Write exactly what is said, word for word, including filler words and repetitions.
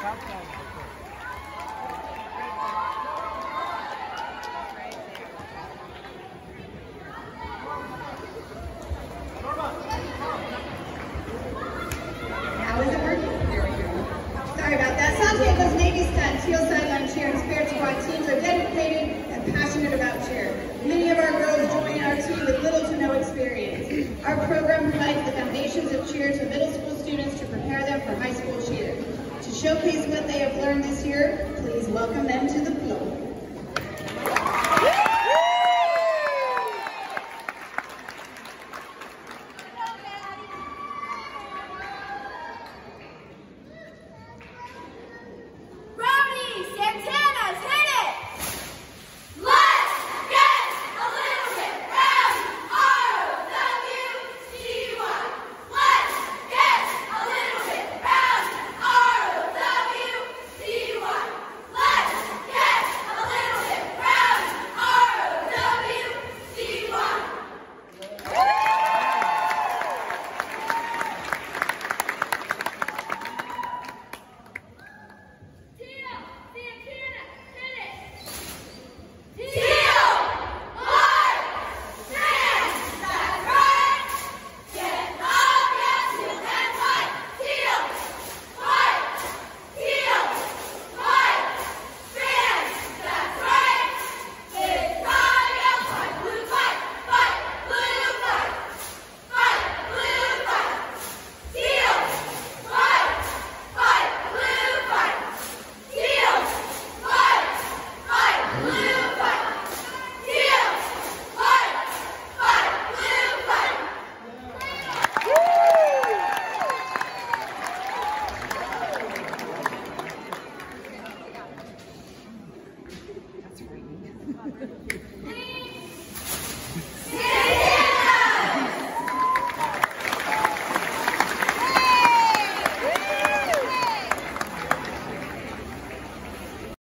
Now is it working? Sorry about that. Santiago's Navy Stud, Teal Sideline Cheer, and Spirit Squad teams are dedicated and passionate about cheer. Many of our girls join our team with little to no experience. Our program provides the foundations of cheer to middle school students to prepare them for high school cheer. To showcase what they have learned this year, please welcome them to the floor. That's frightening.